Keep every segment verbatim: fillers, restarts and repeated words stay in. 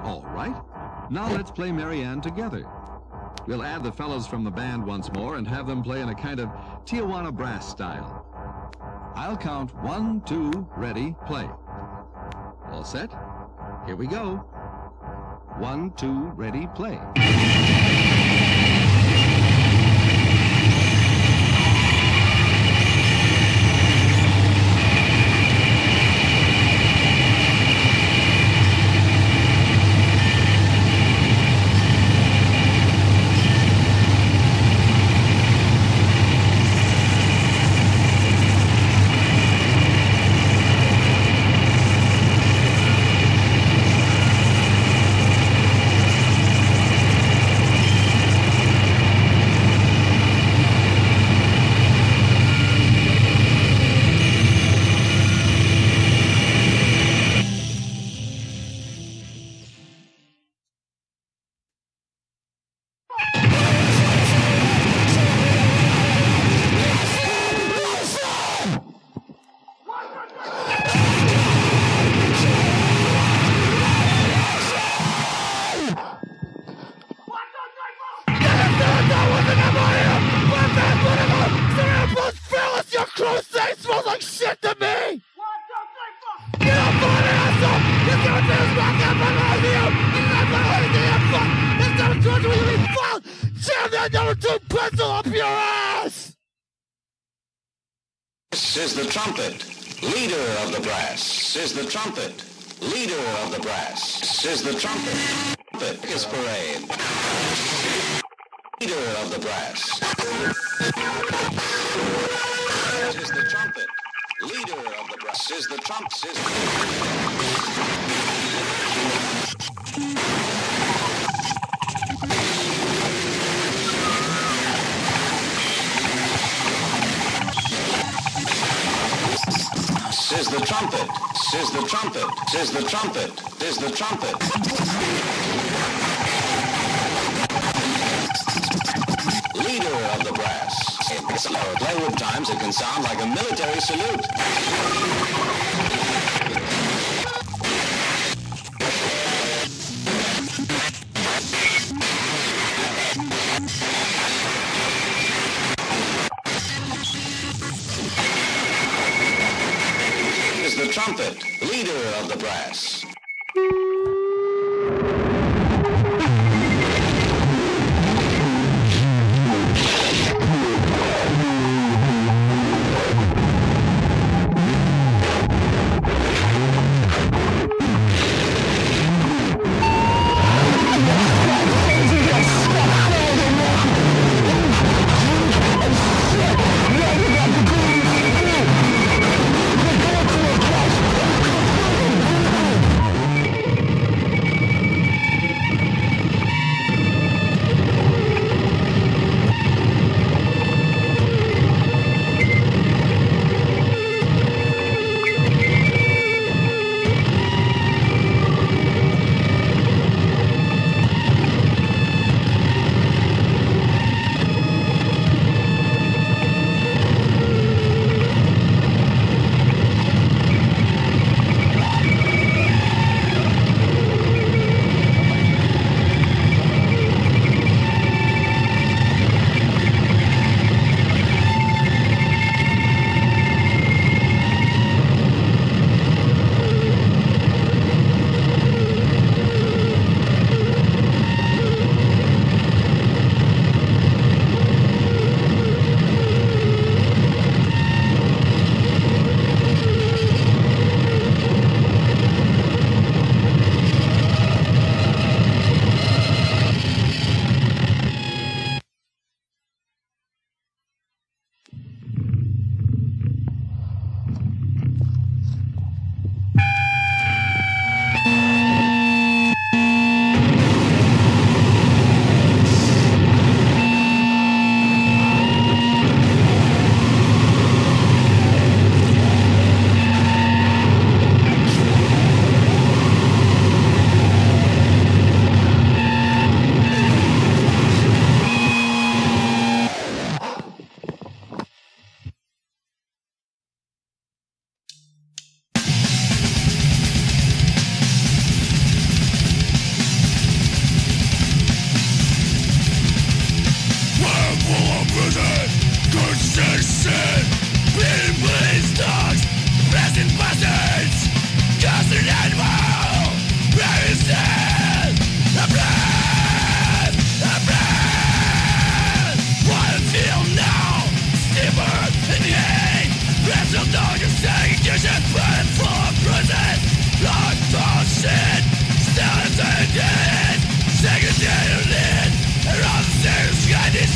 All right. Now let's play Mary Ann together. We'll add the fellows from the band once more and have them play in a kind of Tijuana brass style. I'll count one, two, ready, play. All set? Here we go. One, two, ready, play. This is the trumpet, leader of the brass. This is the trumpet, leader of the brass. This is the trumpet, Circus Parade, leader of the brass. This is the trumpet, leader of the brass. This is the trumpet. This is This is the trumpet. This is the trumpet. This is the trumpet. This is the trumpet. Leader of the brass. In slow Playwood times, it can sound like a military salute. The trumpet, leader of the brass.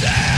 sound.